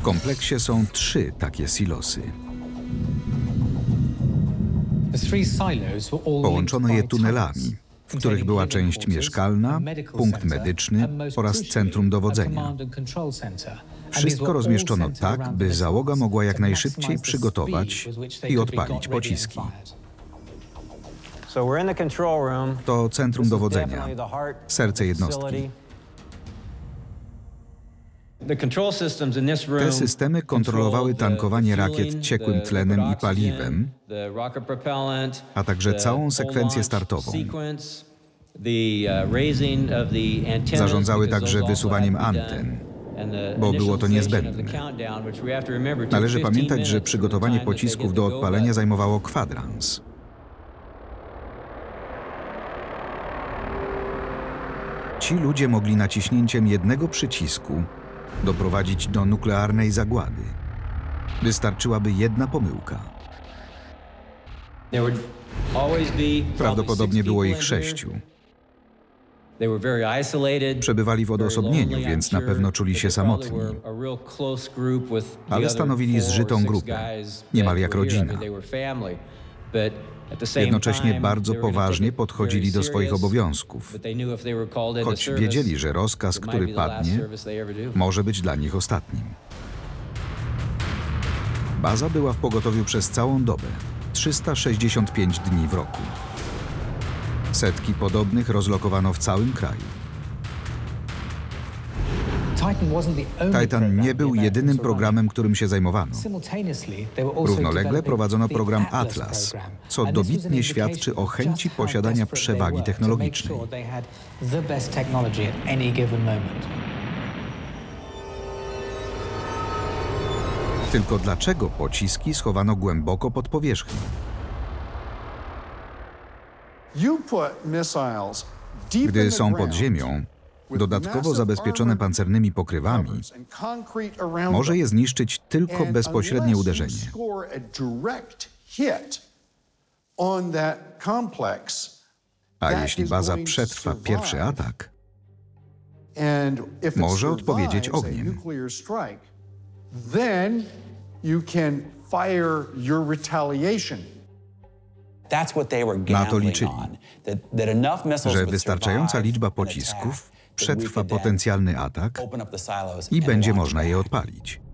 kompleksie są 3 takie silosy. Połączono je tunelami, w których była część mieszkalna, punkt medyczny oraz centrum dowodzenia. Wszystko rozmieszczono tak, by załoga mogła jak najszybciej przygotować i odpalić pociski. To centrum dowodzenia, serce jednostki. Te systemy kontrolowały tankowanie rakiet ciekłym tlenem i paliwem, a także całą sekwencję startową. Zarządzały także wysuwaniem anten, bo było to niezbędne. Należy pamiętać, że przygotowanie pocisków do odpalenia zajmowało kwadrans. Ci ludzie mogli naciśnięciem jednego przycisku doprowadzić do nuklearnej zagłady. Wystarczyłaby jedna pomyłka. Prawdopodobnie było ich 6. Przebywali w odosobnieniu, więc na pewno czuli się samotni. Ale stanowili zżytą grupę, niemal jak rodzina. Jednocześnie bardzo poważnie podchodzili do swoich obowiązków, choć wiedzieli, że rozkaz, który padnie, może być dla nich ostatnim. Baza była w pogotowiu przez całą dobę, 365 dni w roku. Setki podobnych rozlokowano w całym kraju. Titan nie był jedynym programem, którym się zajmowano. Równolegle prowadzono program Atlas, co dobitnie świadczy o chęci posiadania przewagi technologicznej. Tylko dlaczego pociski schowano głęboko pod powierzchnią? Gdy są pod ziemią, dodatkowo zabezpieczone pancernymi pokrywami, może je zniszczyć tylko bezpośrednie uderzenie. A jeśli baza przetrwa pierwszy atak, może odpowiedzieć ogniem. Na to liczyli, że wystarczająca liczba pocisków przetrwa potencjalny atak i będzie można je odpalić.